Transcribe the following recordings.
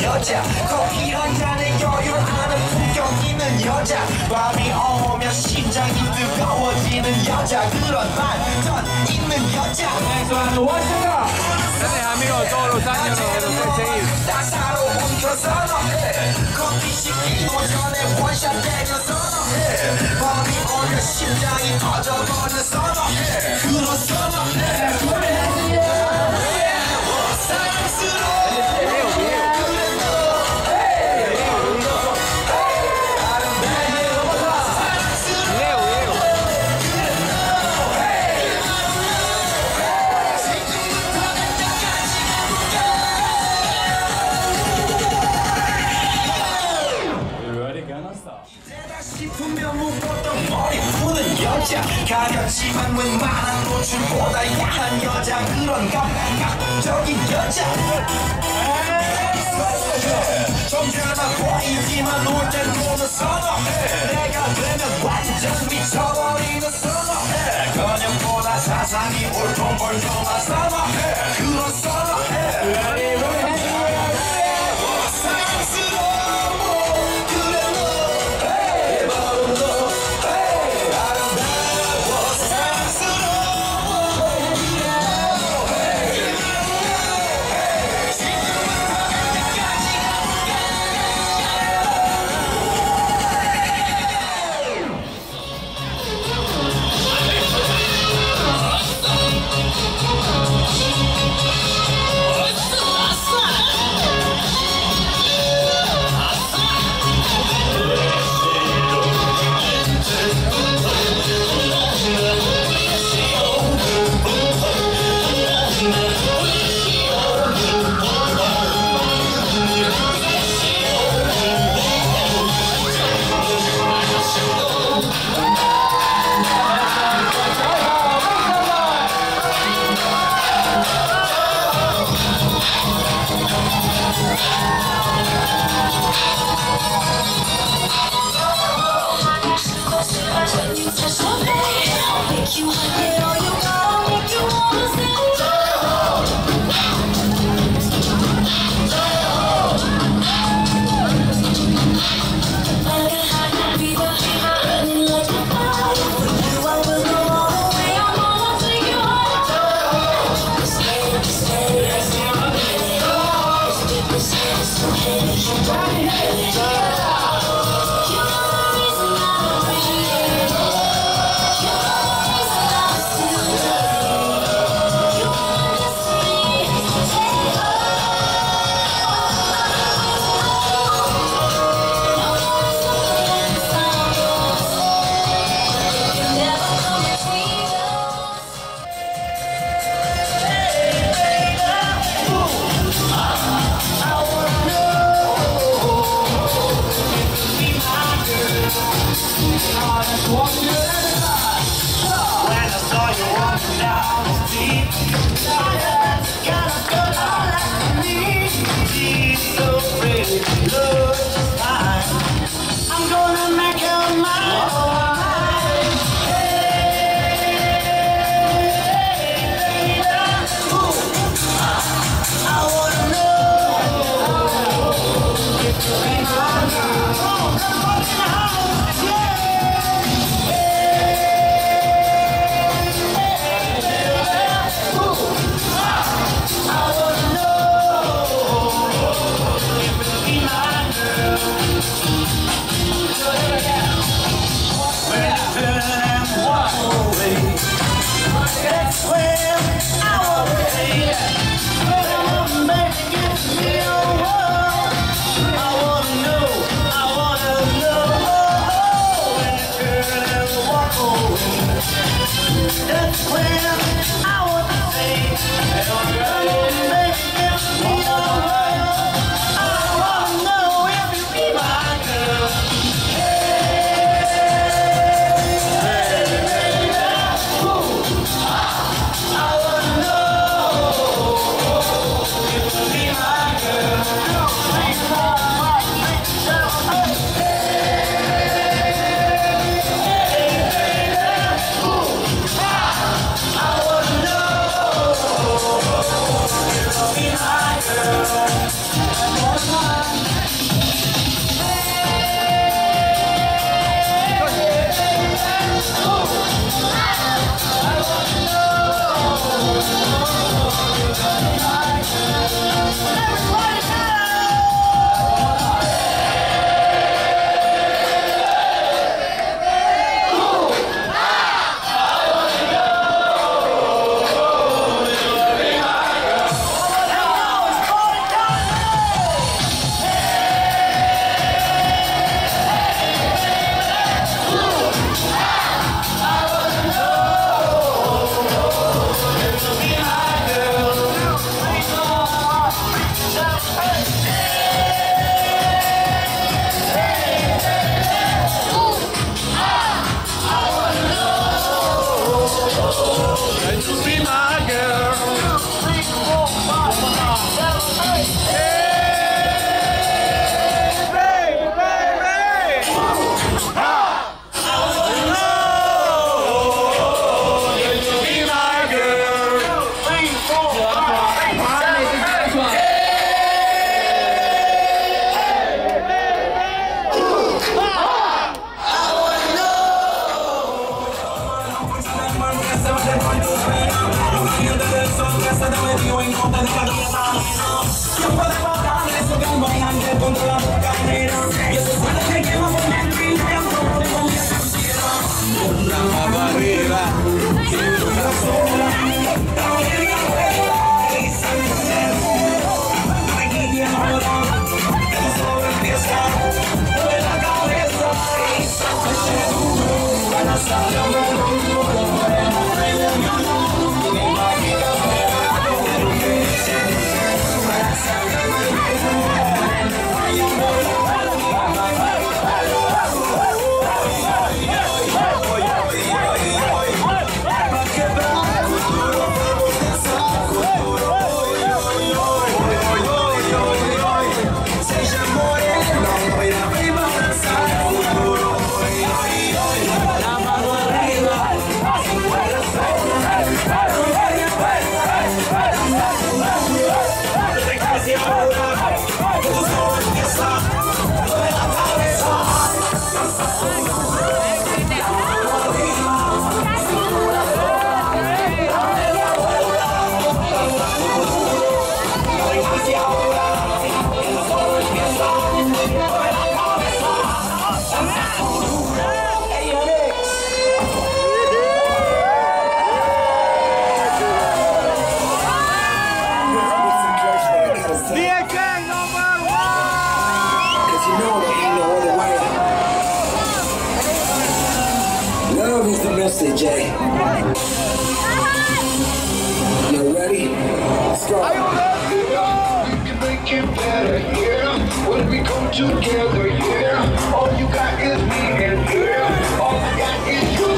여자 커피 한 잔에 여유하는 품격 있는 여자 밤이 오면 심장이 뜨거워지는 여자 그런 반전 있는 여자 Gracias amigos todos los años nos seguir. 따사로운 그 선어해 커피 식기도 전에 원샷 때려 선어해 밤이 오면 심장이 터져버리는 선어해 그런 선어해 싶으면 묶었던 머리 푸는 여자 가볍지만 웬만한 노출보다 야한 여자 그런 감각적인 여자 점잖아 보이지만 놀 땐 노는 선어해 내가 되면 완전 미쳐버리는 선어해 그녀보다 사상이 올통벌통한 선어해 그런 선어해 Jay. You ready? Let's go. We can make it better, yeah. When we come together, yeah. All you got is me and yeah. All you got is you.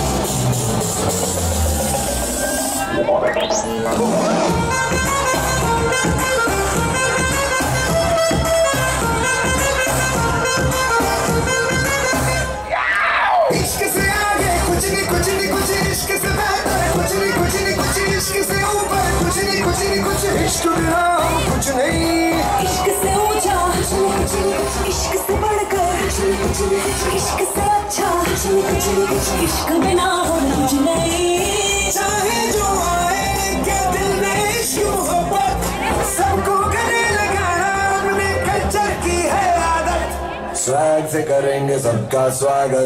इश्क बिना कुछ नहीं, इश्क से ऊंचा, इश्क से बढ़कर, इश्क से अच्छा, इश्क बिना कुछ नहीं। चाहे जो आए के दिल में इश्क मोहब्बत, सबको गले लगाना अपने कल्चर की है आदत। स्वैग से करेंगे सबका स्वागत।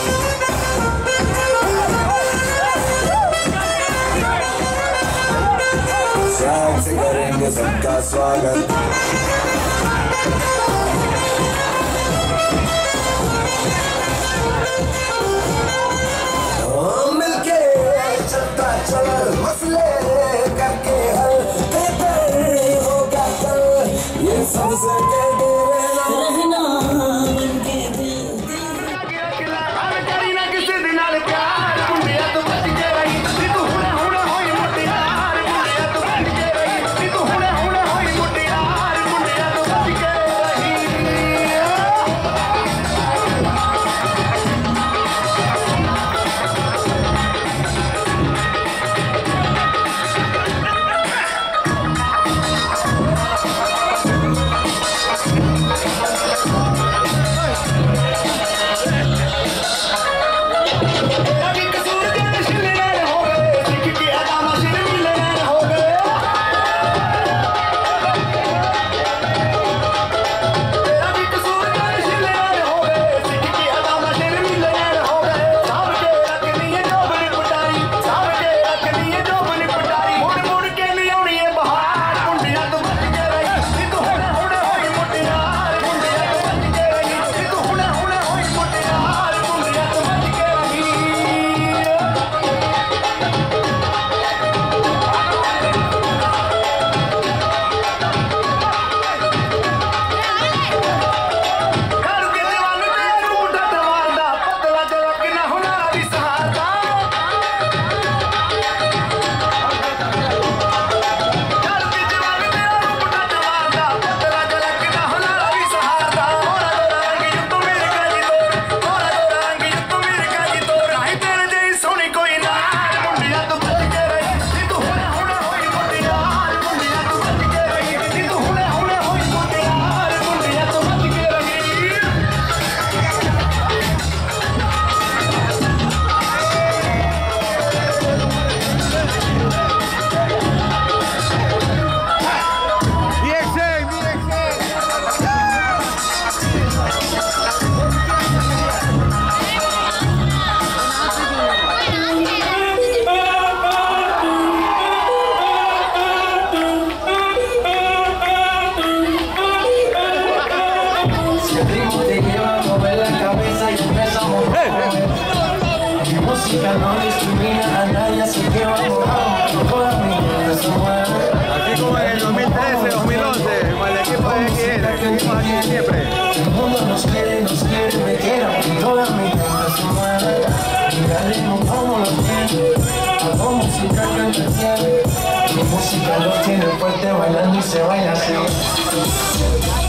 स्वैग से करेंगे सबका स्वागत। मिलके चलता चल, मसले करके हल, बेहतर होगा कल, ये सबसे कह दे रहना बनके दिल adivina a nadie, así que vamos, toda mi gente se mueve. Así como en el 2013, 2011, con el equipo de XL, seguimos aquí siempre. El mundo nos quiere, me quieren, toda mi gente se mueve. Mira el ritmo como los tiene, hago música que entretiene. Mi música los tiene fuerte bailando y se baila así.